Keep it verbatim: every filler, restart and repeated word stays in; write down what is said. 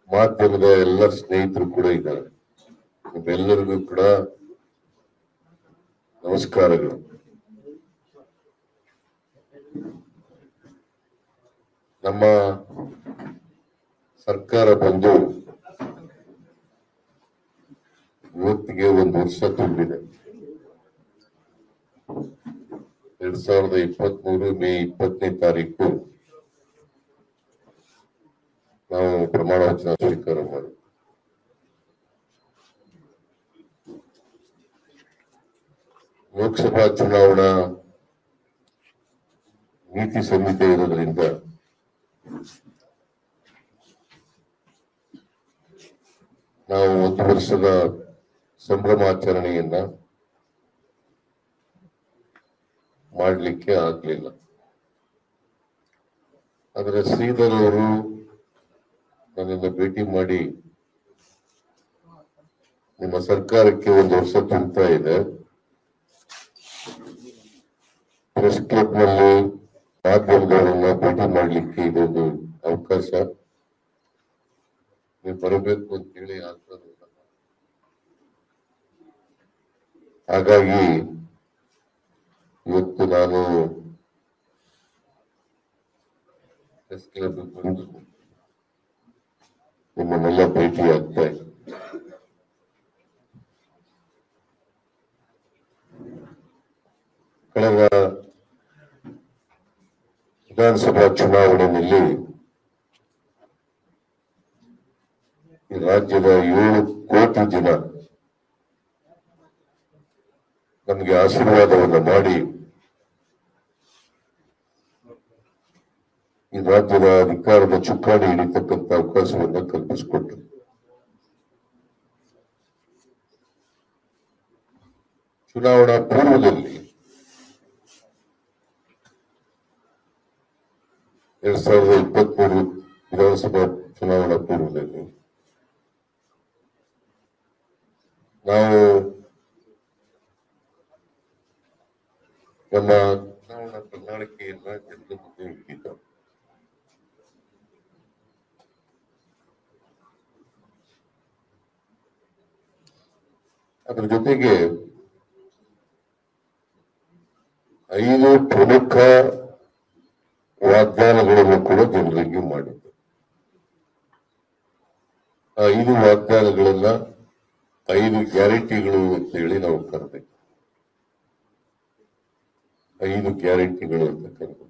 ಮಾಧ್ಯಮದ ಎಲ್ಲ ಸ್ನೇಹಿತರು ಕೂಡ ಇದ್ದಾರೆ. ನಿಮ್ಮೆಲ್ಲರಿಗೂ ಕೂಡ ನಮಸ್ಕಾರಗಳು. ನಮ್ಮ ಸರ್ಕಾರ ಬಂದು ಇವತ್ತಿಗೆ ಒಂದು ವರ್ಷ ತುಂಬಿದೆ. ಎರಡ್ ಸಾವಿರದ ಇಪ್ಪತ್ತ್ ಮೂರು ಮೇ ಇಪ್ಪತ್ತನೇ ತಾರೀಕು ನಾವು ಪ್ರಮಾಣ ವಚನ ಸ್ವೀಕಾರ ಮಾಡಿ ಲೋಕಸಭಾ ಚುನಾವಣಾ ನೀತಿ ಸಂಹಿತೆ ಇರೋದ್ರಿಂದ ನಾವು ಒಂದು ವರ್ಷದ ಸಂಭ್ರಮಾಚರಣೆಯನ್ನ ಮಾಡಲಿಕ್ಕೆ ಆಗ್ಲಿಲ್ಲ. ಆದರೆ ಶ್ರೀಧರ್ ಅವರು ನನ್ನನ್ನು ಭೇಟಿ ಮಾಡಿ ನಿಮ್ಮ ಸರ್ಕಾರಕ್ಕೆ ಒಂದು ವರ್ಷ ತುಂಬುತ್ತಾ ಇದೆ, ಪ್ರೆಸ್ ಕ್ಲಬ್ ನಲ್ಲಿ ಮಾಧ್ಯಮದವರನ್ನ ಭೇಟಿ ಮಾಡಲಿಕ್ಕೆ ಇದೊಂದು ಅವಕಾಶ, ನೀವು ಬರಬೇಕು ಅಂತ ಹೇಳಿ ಆಗ್ತದೆ. ಹಾಗಾಗಿ ಇವತ್ತು ನಾನು ಪ್ರೆಸ್ ಕ್ಲಬ್ ಬಂದು ನಿಮ್ಮನ್ನೆಲ್ಲ ಭೇಟಿ ಆಗ್ತಾ ಇದೆ. ಕಳೆದ ವಿಧಾನಸಭಾ ಚುನಾವಣೆಯಲ್ಲಿ ಈ ರಾಜ್ಯದ ಏಳು ಕೋಟಿ ಜನ ನಮಗೆ ಆಶೀರ್ವಾದವನ್ನು ಮಾಡಿ ಈ ರಾಜ್ಯದ ಅಧಿಕಾರದ ಚುಕ್ಕಾಣಿ ಹಿಡಿತಕ್ಕಂಥ ಅವಕಾಶವನ್ನು ಕಲ್ಪಿಸಿಕೊಟ್ಟರು. ಚುನಾವಣಾ ಪೂರ್ವದಲ್ಲಿ ಎರಡ್ ಸಾವಿರದ ಇಪ್ಪತ್ತ್ ಮೂರು ವಿಧಾನಸಭಾ ಚುನಾವಣಾ ಪೂರ್ವದಲ್ಲಿ ನಾವು ನಮ್ಮ ಚುನಾವಣಾ ಪ್ರಣಾಳಿಕೆಯನ್ನ ಜನರ ಮುಂದೆ ಇಟ್ಟಿದ್ದೆವು. ಅದರ ಜೊತೆಗೆ ಐದು ಪ್ರಮುಖ ವಾಗ್ದಾನಗಳನ್ನು ಕೂಡ ಜನರಿಗೆ ಮಾಡಿದ್ದು. ಆ ಐದು ವಾಗ್ದಾನಗಳನ್ನ ಐದು ಗ್ಯಾರಂಟಿಗಳು ಅಂತ ಹೇಳಿ ನಾವು ಕರೆದೆ. ಐದು ಗ್ಯಾರಂಟಿಗಳು ಅಂತ ಕರೆದು